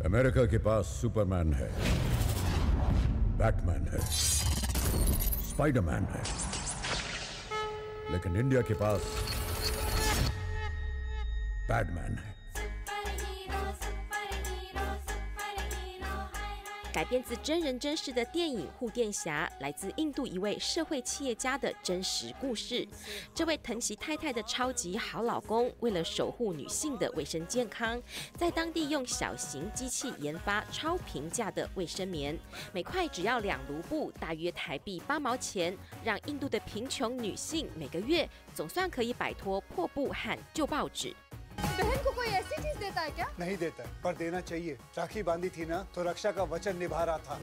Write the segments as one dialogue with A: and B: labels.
A: अमेरिका के पास सुपरमैन है, बैटमैन है, स्पाइडरमैन है, लेकिन इंडिया के पास पैडमैन है。
B: 改编自真人真事的电影《护垫侠》来自印度一位社会企业家的真实故事。这位疼惜太太的超级好老公，为了守护女性的卫生健康，在当地用小型机器研发超平价的卫生棉，每块只要2卢布，大约台币8毛钱，让印度的贫穷女性每个月总算可以摆脱破布和旧报纸。
C: बहन को कोई ऐसी चीज देता है क्या? नहीं देता है, पर देना चाहिए। राखी बांधी थी ना, तो रक्षा का वचन निभा रहा था।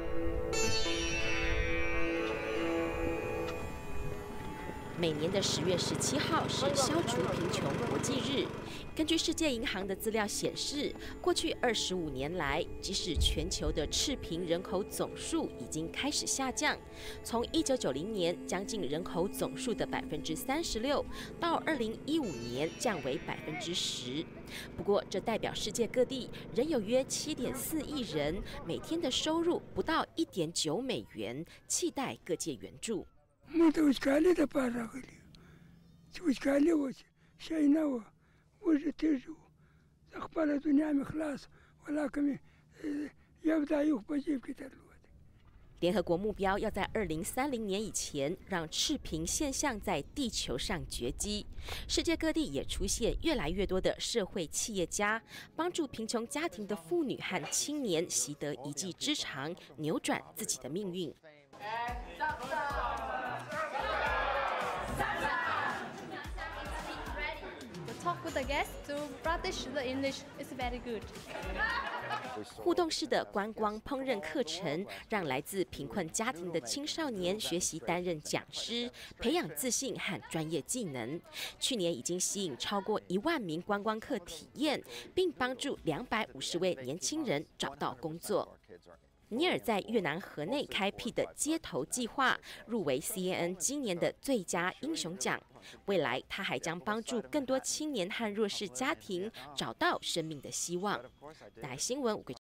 B: 每年的10月17号是消除贫穷国际日。根据世界银行的资料显示，过去25年来，即使全球的赤贫人口总数已经开始下降，从1990年将近人口总数的36%，到2015年降为10%。不过，这代表世界各地仍有约7.4亿人每天的收入不到1.9美元，期待各界援助。
D: متوسكالي تبارغلي توسكالي وشينا وجتجو أقبل الدنيا مخلاص ولكن يبدأ يخبجيب كتير
B: 联合国目标要在2030年以前让赤贫现象在地球上绝迹。世界各地也出现越来越多的社会企业家，帮助贫穷家庭的妇女和青年习得一技之长，扭转自己的命运。
E: Talk with the guests to practice the English is very good.
B: 互动式的观光烹饪课程，让来自贫困家庭的青少年学习担任讲师，培养自信和专业技能。去年已经吸引超过1万名观光客体验，并帮助250位年轻人找到工作。 尼尔在越南河内开辟的街头计划入围 CNN 今年的最佳英雄奖。未来，他还将帮助更多青年和弱势家庭找到生命的希望。大新闻5个。